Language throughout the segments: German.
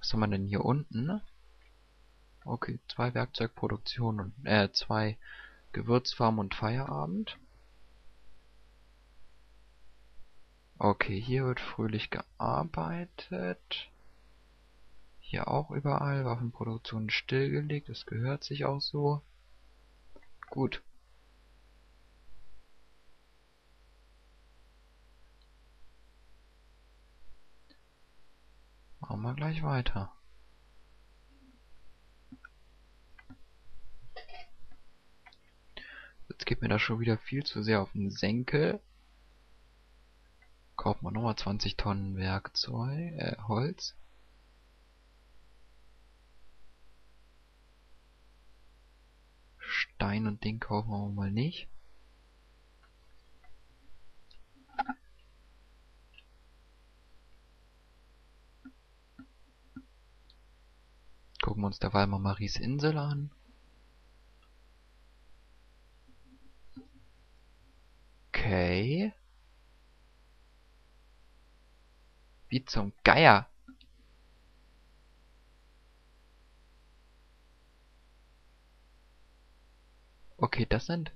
Was haben wir denn hier unten? Okay, 2 Werkzeugproduktion und 2 Gewürzfarm und Feierabend. Okay, hier wird fröhlich gearbeitet. Hier auch überall. Waffenproduktion stillgelegt. Das gehört sich auch so. Gut. Machen wir gleich weiter. Jetzt geht mir das schon wieder viel zu sehr auf den Senkel. Kaufen wir nochmal 20 Tonnen Werkzeug, Holz. Stein und Ding kaufen wir mal nicht. Gucken wir uns derweil mal Maries Insel an. Okay. Wie zum Geier. Okay, das sind...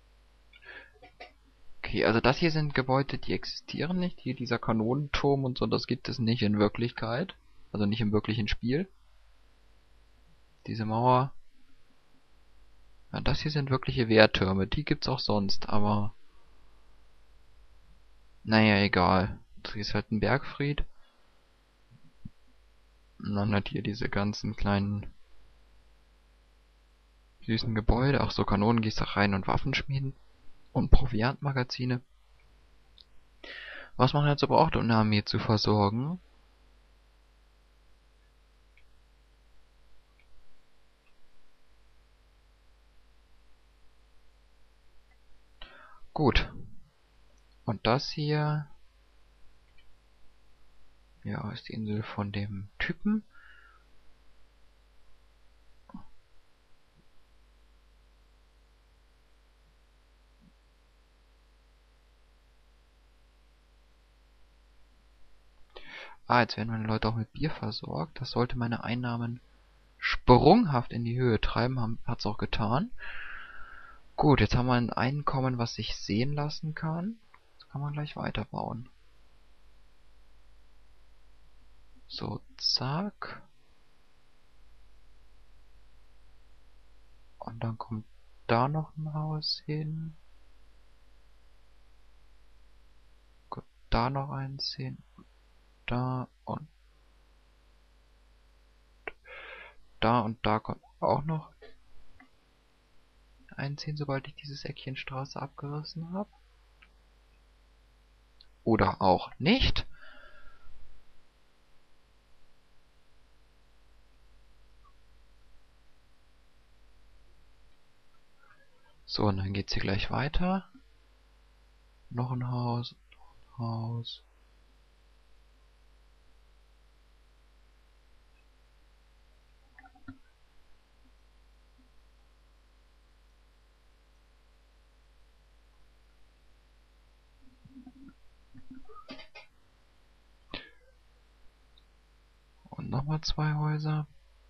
Okay, also das hier sind Gebäude, die existieren nicht. Hier dieser Kanonenturm und so, das gibt es nicht in Wirklichkeit. Also nicht im wirklichen Spiel. Diese Mauer. Ja, das hier sind wirkliche Wehrtürme. Die gibt's auch sonst, aber... Naja, egal. Das hier ist halt ein Bergfried. Und dann hat hier diese ganzen kleinen süßen Gebäude. Ach so, Kanonengießereien und Waffenschmieden. Und Proviantmagazine. Was man halt so braucht, um eine Armee zu versorgen. Gut. Und das hier... Ja, ist die Insel von dem Typen. Ah, jetzt werden meine Leute auch mit Bier versorgt. Das sollte meine Einnahmen sprunghaft in die Höhe treiben. Hat's auch getan. Gut, jetzt haben wir ein Einkommen, was sich sehen lassen kann. Jetzt kann man gleich weiterbauen. So, zack. Und dann kommt da noch ein Haus hin. Gut, da noch eins hin. Da und da kommt auch noch eins hin, sobald ich dieses Eckchen Straße abgerissen habe. Oder auch nicht. So, und dann geht's hier gleich weiter. Noch ein Haus, noch ein Haus. Und nochmal 2 Häuser.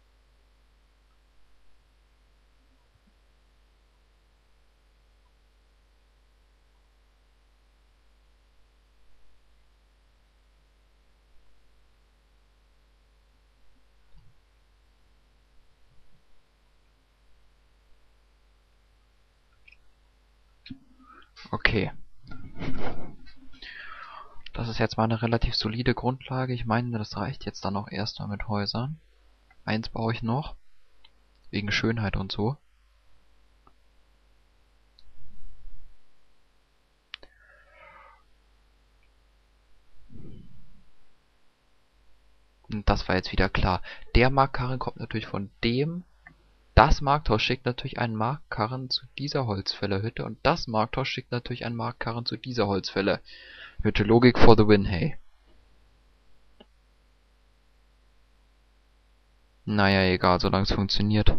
Okay. Das ist jetzt mal eine relativ solide Grundlage. Ich meine, das reicht jetzt dann auch erstmal mit Häusern. Eins baue ich noch. Wegen Schönheit und so. Und das war jetzt wieder klar. Der Marktkarren kommt natürlich von dem. Das Markthaus schickt natürlich einen Marktkarren zu dieser Holzfällerhütte. Und das Markthaus schickt natürlich einen Marktkarren zu dieser Holzfällerhütte. Logik for the win, hey. Naja, egal, solange es funktioniert.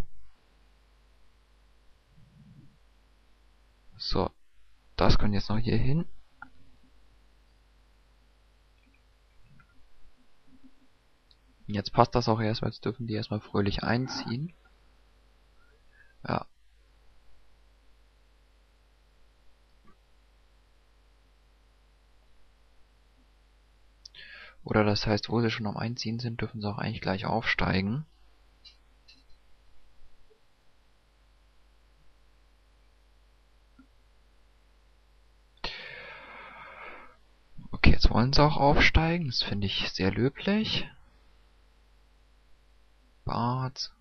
So, das kann jetzt noch hier hin. Jetzt passt das auch erstmal, jetzt dürfen die erstmal fröhlich einziehen. Ja. Oder das heißt, wo sie schon am Einziehen sind, dürfen sie auch eigentlich gleich aufsteigen. Okay, jetzt wollen sie auch aufsteigen. Das finde ich sehr löblich. Bart.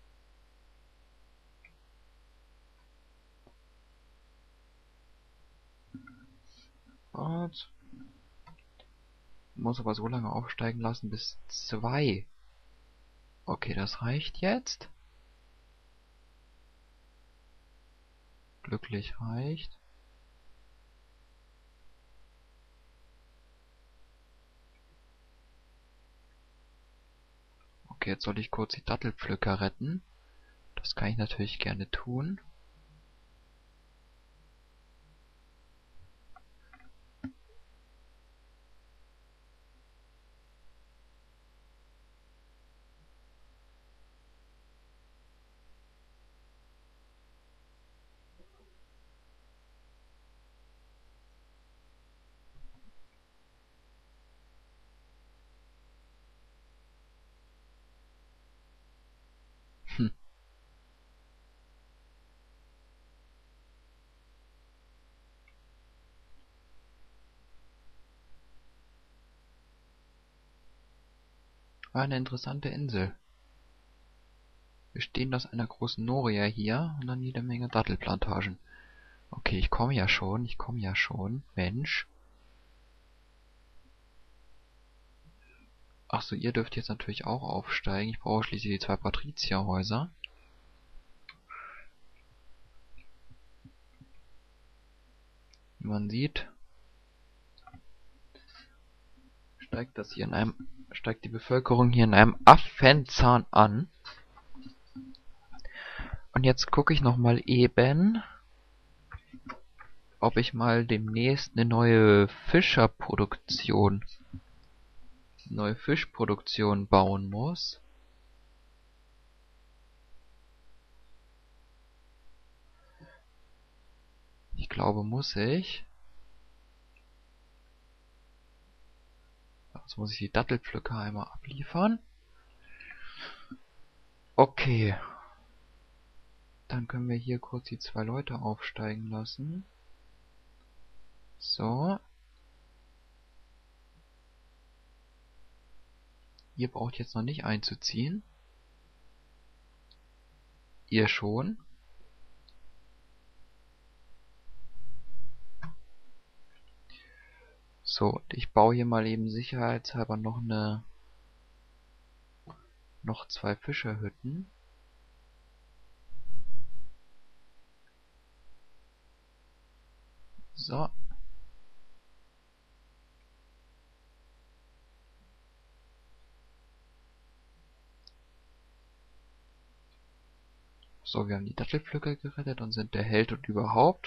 Bart. Muss aber so lange aufsteigen lassen bis 2. Okay, das reicht jetzt. Glücklich reicht. Okay, jetzt soll ich kurz die Dattelpflücker retten. Das kann ich natürlich gerne tun. Hm. War eine interessante Insel. Bestehend aus einer großen Noria hier und dann jede Menge Dattelplantagen. Okay, ich komme ja schon, Mensch. Ach so, ihr dürft jetzt natürlich auch aufsteigen. Ich brauche schließlich die 2 Patrizierhäuser. Wie man sieht, steigt die Bevölkerung hier in einem Affenzahn an. Und jetzt gucke ich noch mal eben, ob ich mal demnächst eine neue Fischproduktion bauen muss. Ich glaube, muss ich. Jetzt muss ich die Dattelpflücker einmal abliefern. Okay. Dann können wir hier kurz die 2 Leute aufsteigen lassen. So. Ihr braucht jetzt noch nicht einzuziehen. Ihr schon. So, ich baue hier mal eben sicherheitshalber noch 2 Fischerhütten. So. So, wir haben die Dattelpflücker gerettet und sind der Held und überhaupt.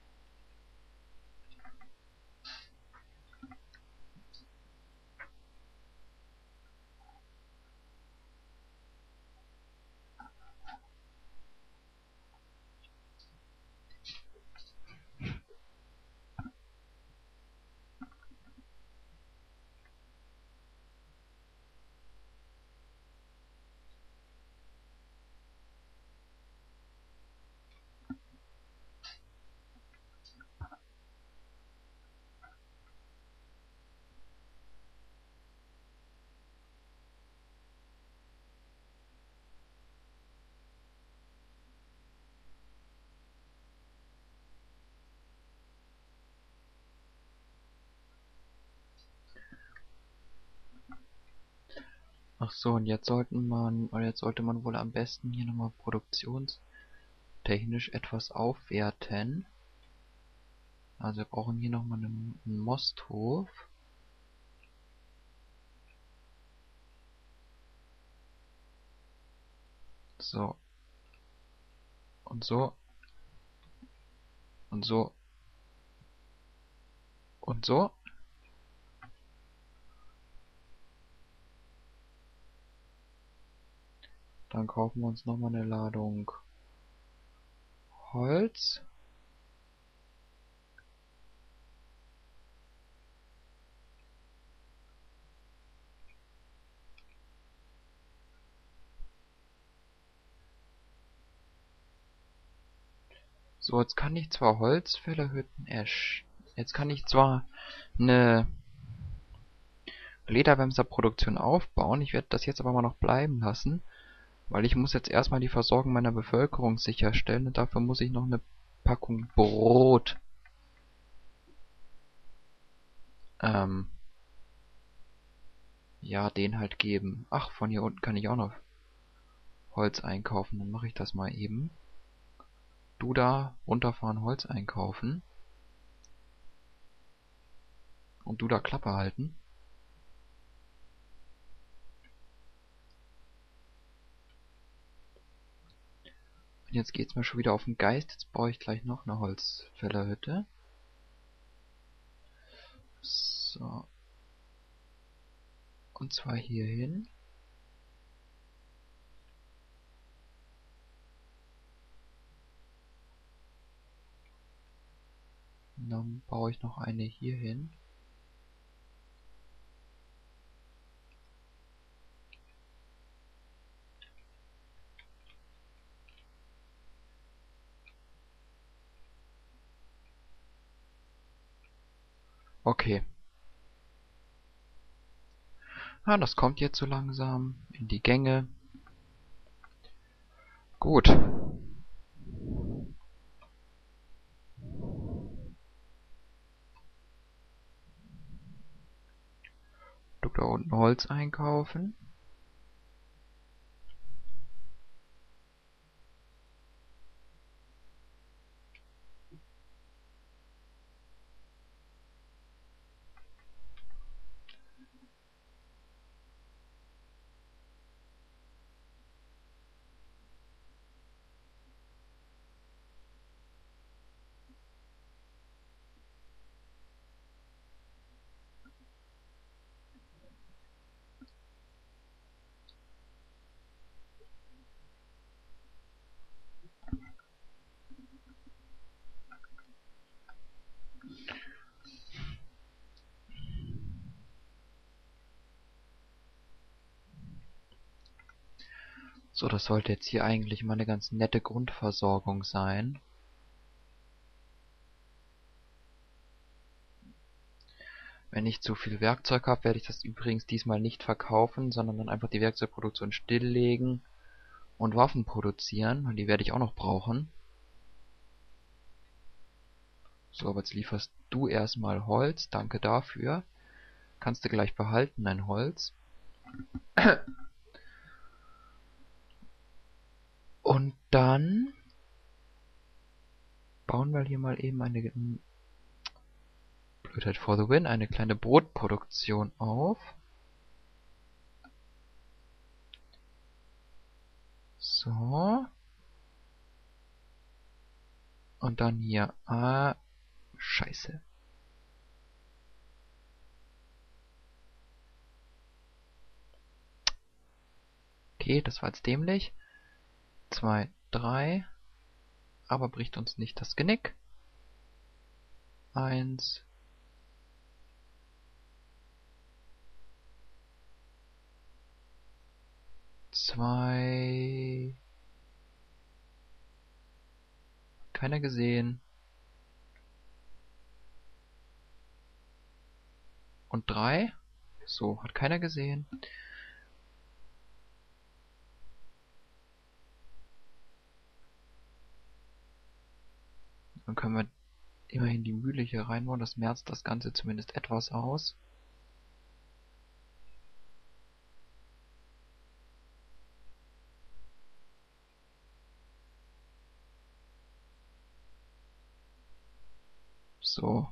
Ach so, und jetzt sollte man wohl am besten hier nochmal produktionstechnisch etwas aufwerten. Also wir brauchen hier nochmal einen Mosthof. So. Und so. Und so. Und so. Und so. Dann kaufen wir uns nochmal eine Ladung Holz. So, jetzt kann ich zwar Holzfällerhütten jetzt kann ich zwar eine Lederwämserproduktion aufbauen. Ich werde das jetzt aber mal noch bleiben lassen, weil ich muss jetzt erstmal die Versorgung meiner Bevölkerung sicherstellen und dafür muss ich noch eine Packung Brot ja, den halt geben. Ach, von hier unten kann ich auch noch Holz einkaufen. Dann mache ich das mal eben. Du da runterfahren, Holz einkaufen. Und du da Klappe halten. Und jetzt geht's mir schon wieder auf den Geist. Jetzt baue ich gleich noch eine Holzfällerhütte. So. Und zwar hier hin. Dann baue ich noch eine hier hin. Okay. Ah, das kommt jetzt so langsam in die Gänge. Gut. Du da unten Holz einkaufen. So, das sollte jetzt hier eigentlich mal eine ganz nette Grundversorgung sein. Wenn ich zu viel Werkzeug habe, werde ich das übrigens diesmal nicht verkaufen, sondern dann einfach die Werkzeugproduktion stilllegen und Waffen produzieren, und die werde ich auch noch brauchen. So, aber jetzt lieferst du erstmal Holz, danke dafür. Kannst du gleich behalten, dein Holz. Und dann bauen wir hier mal eben eine Blödheit for the win, eine kleine Brotproduktion auf. So. Und dann hier. Ah, scheiße. Okay, das war jetzt dämlich. 2, 3. Aber bricht uns nicht das Genick. 1. 2. Keiner gesehen. Und 3. So, hat keiner gesehen. Dann können wir immerhin die Mühle hier reinbauen. Das merzt das Ganze zumindest etwas aus. So.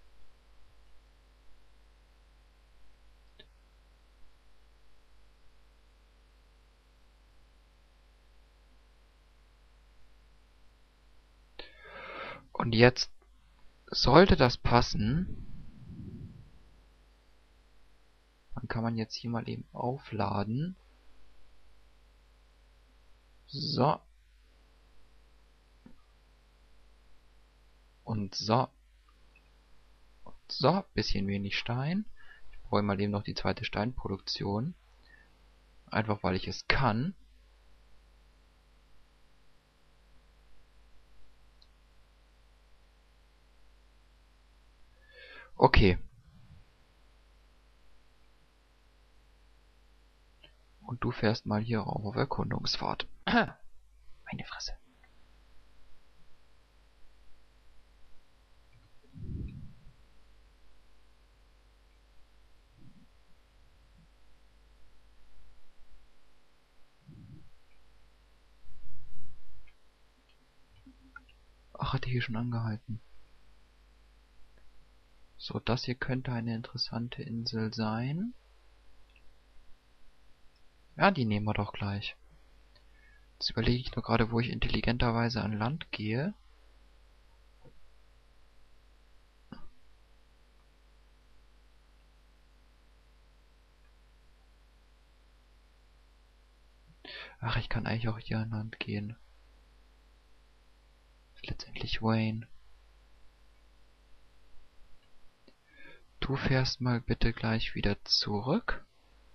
Und jetzt sollte das passen. Dann kann man jetzt hier mal eben aufladen. So. Und so. Und so. Bisschen wenig Stein. Ich brauche mal eben noch die zweite Steinproduktion. Einfach weil ich es kann. Okay. Und du fährst mal hier auf Erkundungsfahrt. Meine Fresse. Ach, hat er hier schon angehalten. So, das hier könnte eine interessante Insel sein. Ja, die nehmen wir doch gleich. Jetzt überlege ich nur gerade, wo ich intelligenterweise an Land gehe. Ach, ich kann eigentlich auch hier an Land gehen. Ist letztendlich Wayne. Du fährst mal bitte gleich wieder zurück.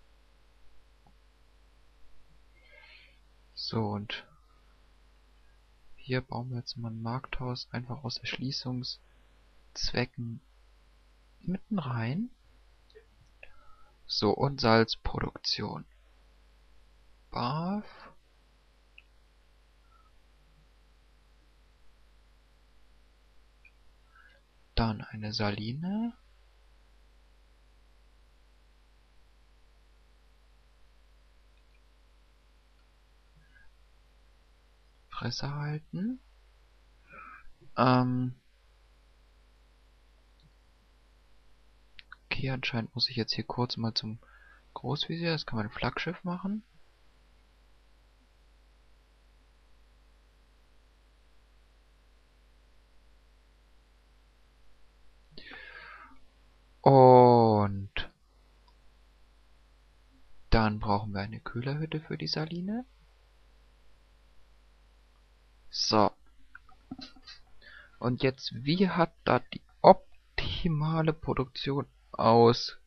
So, und hier bauen wir jetzt mal ein Markthaus einfach aus Erschließungszwecken mitten rein. So, und Salzproduktion. Barf. Dann eine Saline. Fresse halten. Okay, anscheinend muss ich jetzt hier kurz mal zum Großvisier. Das kann man ein Flaggschiff machen. Und dann brauchen wir eine Kühlerhütte für die Saline. So. Und jetzt, wie hat da die optimale Produktion ausgesehen?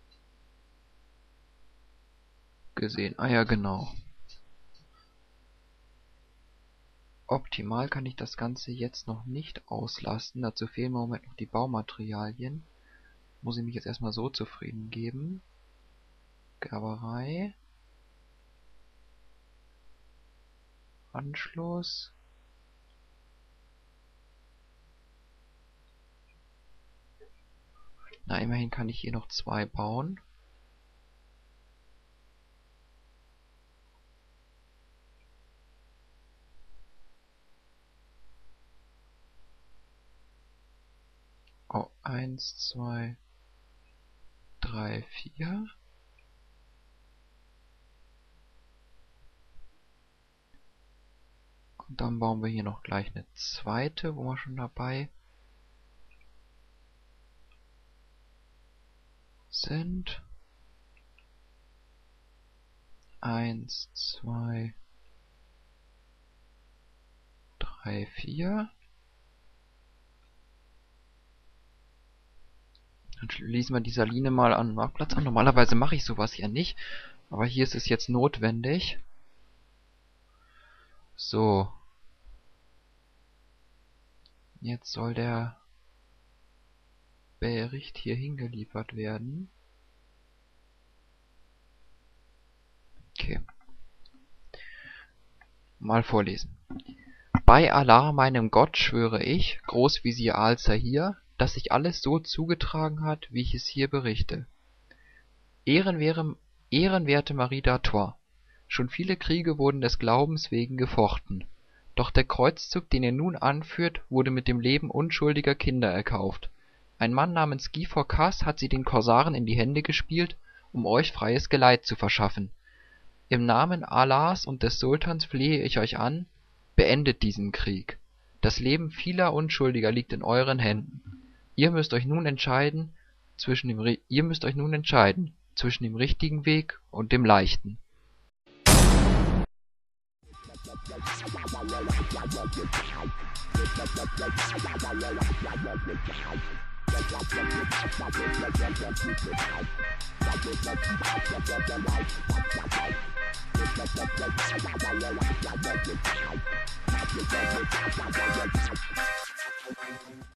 Ah ja, genau. Optimal kann ich das Ganze jetzt noch nicht auslasten. Dazu fehlen im Moment noch die Baumaterialien. Muss ich mich jetzt erstmal so zufrieden geben. Gerberei. Anschluss. Na, immerhin kann ich hier noch 2 bauen. Oh, 1, 2, 3, 4. Und dann bauen wir hier noch gleich eine zweite, wo wir schon dabei sind. 1, 2, 3, 4. Dann schließen wir die Saline mal an den Marktplatz an. Normalerweise mache ich sowas ja nicht, aber hier ist es jetzt notwendig. So. Jetzt soll der Bericht hier hingeliefert werden. Okay. Mal vorlesen. Bei Allah, meinem Gott, schwöre ich, Großvisier Al-Zahir, dass sich alles so zugetragen hat, wie ich es hier berichte. Ehrenwerte Marie d'Artois, schon viele Kriege wurden des Glaubens wegen gefochten. Doch der Kreuzzug, den ihr nun anführt, wurde mit dem Leben unschuldiger Kinder erkauft. Ein Mann namens Guy Fawcett hat sie den Korsaren in die Hände gespielt, um euch freies Geleit zu verschaffen. Im Namen Allahs und des Sultans flehe ich euch an, beendet diesen Krieg. Das Leben vieler Unschuldiger liegt in euren Händen. Ihr müsst euch nun entscheiden zwischen dem richtigen Weg und dem leichten.